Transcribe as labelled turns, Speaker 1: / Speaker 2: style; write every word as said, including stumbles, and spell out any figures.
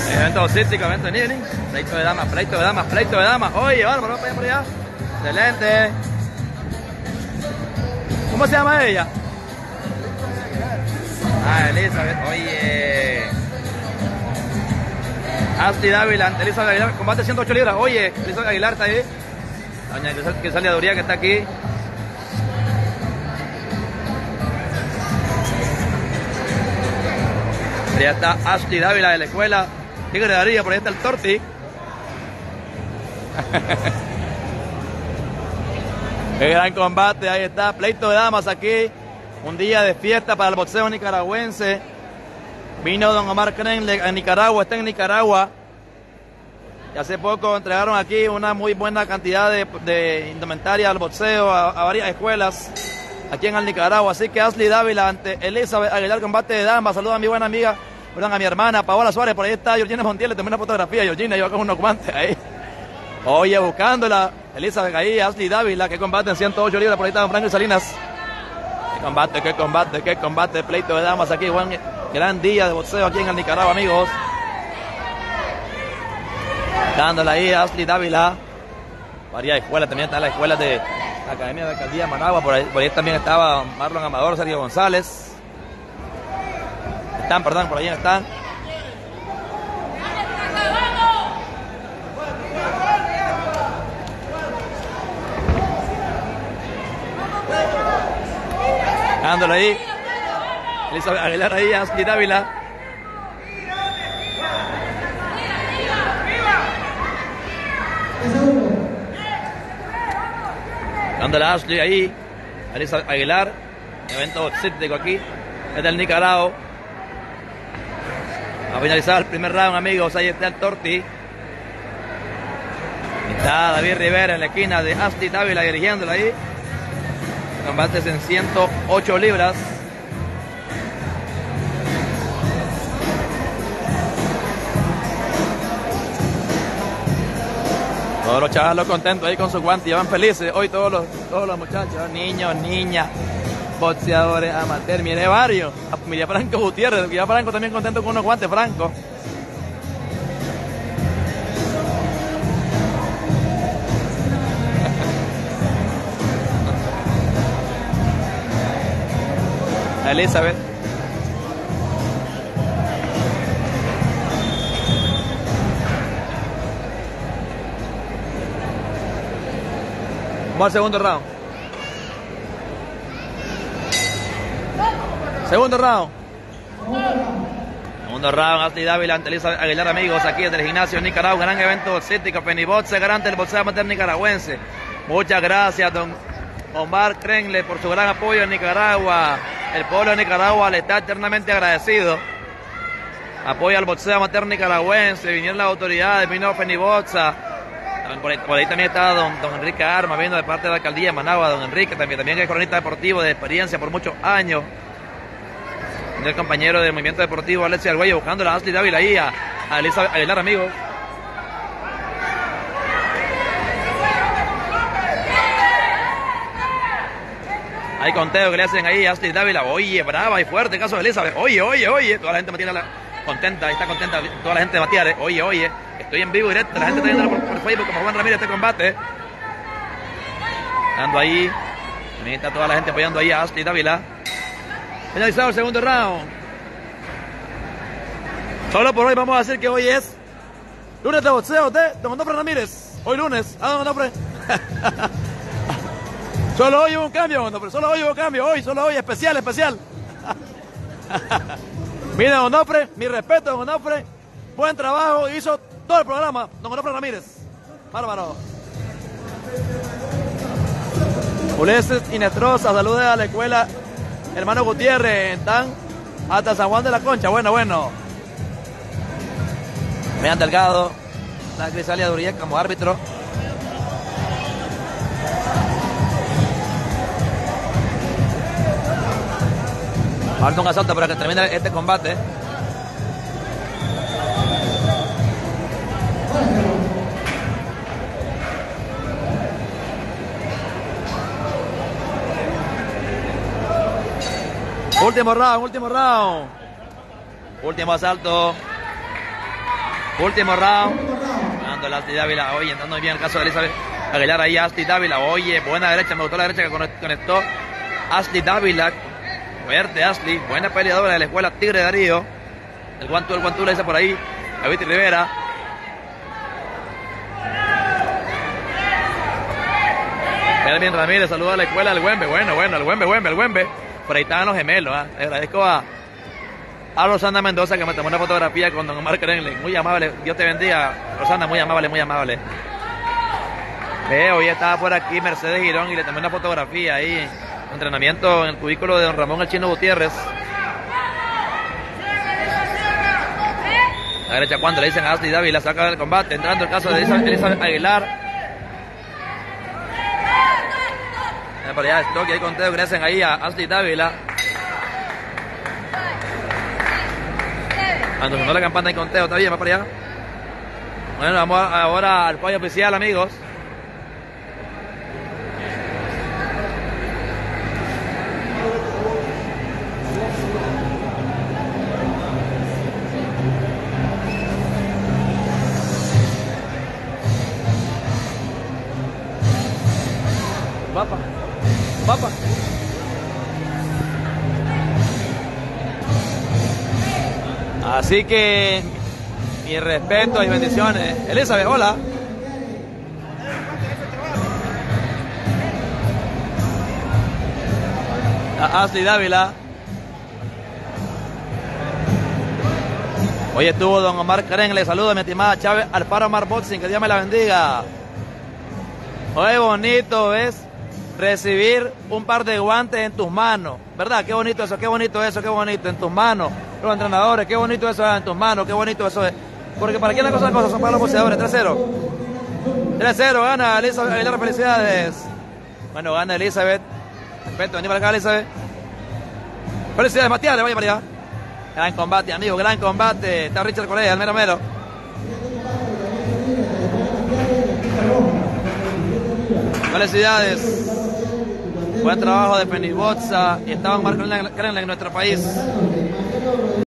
Speaker 1: Evento cítrico, evento evening. Pleito de damas, pleito de damas, pleito de damas. Oye, bárbaro, para allá, por allá. Excelente. ¿Cómo se llama ella? Ah, Elizabeth. Oye. Ashley Dávila ante Elizabeth Aguilar. Combate ciento ocho libras. Oye, Elizabeth Aguilar está ahí. Doña Crisalia Duría que está aquí. Ya está Ashley Dávila de la escuela Tigre de Arilla, por ahí está el Torti. Qué gran combate, ahí está, pleito de damas aquí. Un día de fiesta para el boxeo nicaragüense. Vino don Omar Krenle a Nicaragua, está en Nicaragua. Y hace poco entregaron aquí una muy buena cantidad de, de indumentaria al boxeo a, a varias escuelas aquí en el Nicaragua. Así que Ashley Dávila ante Elizabeth Aguilar, combate de damas. Saludos a mi buena amiga, perdón, a mi hermana Paola Suárez. Por ahí está Georgina Montiel, le tomé una fotografía. Georgina, yo con unos guantes ahí. Oye, buscándola. Elizabeth ahí, Ashley Dávila, que combate en ciento ocho libras. Por ahí está don Franklin Salinas. Qué combate, qué combate, qué combate. Pleito de damas aquí. Buen, gran día de boxeo aquí en el Nicaragua, amigos. Dándole ahí a Ashley Dávila. Varias escuelas, también está la escuela de la Academia de Alcaldía de Managua. Por ahí, por ahí también estaba Marlon Amador, Sergio González. Están, perdón, por ahí están. Dándole ahí. Elizabeth Aguilar ahí, Ashley Dávila. Dándole a Ashley ahí. Elizabeth Aguilar. Evento boxístico aquí. Es del Nicaragua. A finalizar el primer round, amigos. Ahí está el Torti. Está David Rivera en la esquina de Ashley Dávila dirigiéndola ahí. Combates en ciento ocho libras. Todos los chavalos contentos ahí con sus guantes, van felices. Hoy todos los, todos los muchachos, niños, niñas, boxeadores, amateurs. Mire varios. Mire Franco Gutiérrez, mire Franco también contento con unos guantes, Franco. Elizabeth. Vamos al segundo round. Segundo round. Segundo round, Ashley Dávila ante Elizabeth Aguilar, amigos, aquí desde el gimnasio Nicaragua. Gran evento boxístico, Feniboxe, garante del boxeo amateur nicaragüense. Muchas gracias, don Omar Krenle, por su gran apoyo en Nicaragua. El pueblo de Nicaragua le está eternamente agradecido. Apoya al boxeo amateur nicaragüense. Vinieron las autoridades, vino Feniboxa. Por ahí, por ahí también está don, don Enrique Arma, viendo de parte de la alcaldía de Managua. Don Enrique también, también es cronista deportivo de experiencia por muchos años. El compañero del movimiento deportivo Alexis Argüello, buscando a Ashley Dávila ahí a, a Elizabeth Aguilar, amigos. Hay conteo que le hacen ahí a Ashley Dávila. Oye, brava y fuerte, caso de Elizabeth. Oye, oye, oye. Toda la gente me tiene la contenta, está contenta. Toda la gente de Matiares. Oye, oye. Estoy en vivo directo. La gente está viendo por, por Facebook como Juan Ramírez este combate. Dando ahí. También está toda la gente apoyando ahí a Ashley Dávila. Finalizado el segundo round. Solo por hoy vamos a decir que hoy es lunes de boxeo de don Onofre Ramírez. Hoy lunes. ¿A don Onofre? Solo hoy hubo un cambio, Onofre. Solo hoy hubo un cambio. Hoy, solo hoy. Especial, especial. Mire, don Onofre. Mi respeto, don Onofre. Buen trabajo. Hizo todo el programa. Don Onofre Ramírez. Bárbaro. Ulises Inestrosa. Saludos a la escuela Hermano Gutiérrez. Están hasta San Juan de la Concha. Bueno, bueno. Vean Delgado. La Crisalia Duría como árbitro. Falta un asalto para que termine este combate. Último round, último round. Último asalto. Último round. Ganando Ashley Dávila. Oye, entrando muy bien el caso de Elizabeth Aguilar ahí. Ashley Dávila. Oye, buena derecha. Me gustó la derecha que conectó Ashley Dávila. Fuerte Ashley. Buena peleadora de la escuela Tigre de Darío. El guantú, el guantú le dice por ahí a Viti Rivera. Elvin Ramírez saluda a la escuela del Güembe. Bueno, bueno, el Güembe, Güembe, el Güembe. Por ahí estaban los gemelos. ¿eh? Le agradezco a, a Rosana Mendoza que me tomó una fotografía con don Omar Krenlen. Muy amable. Dios te bendiga. Rosana, muy amable, muy amable. Eh, hoy estaba por aquí Mercedes Girón y le tomé una fotografía ahí. Entrenamiento en el cubículo de don Ramón el Chino Gutiérrez. La derecha cuando le dicen a Ashley Dávila saca del combate. Entrando el caso de Elizabeth Aguilar. Por allá el toque, hay conteo que le hacen ahí a Ashley Dávila. Cuando sonó la campana hay conteo, está bien, va para allá. Bueno, vamos ahora al pollo oficial, amigos. Papa. Papa. Así que mi respeto y bendiciones. Elizabeth, hola. A Ashley Dávila. Hoy estuvo don Omar Krenlen. Le saludo a mi estimada Chávez Alfaro Omar Boxing. Que Dios me la bendiga. Oye, bonito, ¿ves? Recibir un par de guantes en tus manos, ¿verdad? Qué bonito eso, qué bonito eso, qué bonito, en tus manos, los entrenadores, qué bonito eso es en tus manos, qué bonito eso es. Porque para quién las cosas, cosas son para los boxeadores. tres cero. tres cero, gana Elizabeth Aguilar, felicidades. Bueno, gana Elizabeth. Perfecto, vení para acá, Elizabeth. Felicidades, Matías, le vaya para allá. Gran combate, amigo, gran combate. Está Richard Correa, el mero mero. Felicidades. Buen trabajo de Fenibotza y estaban Marco Krenlen en nuestro país.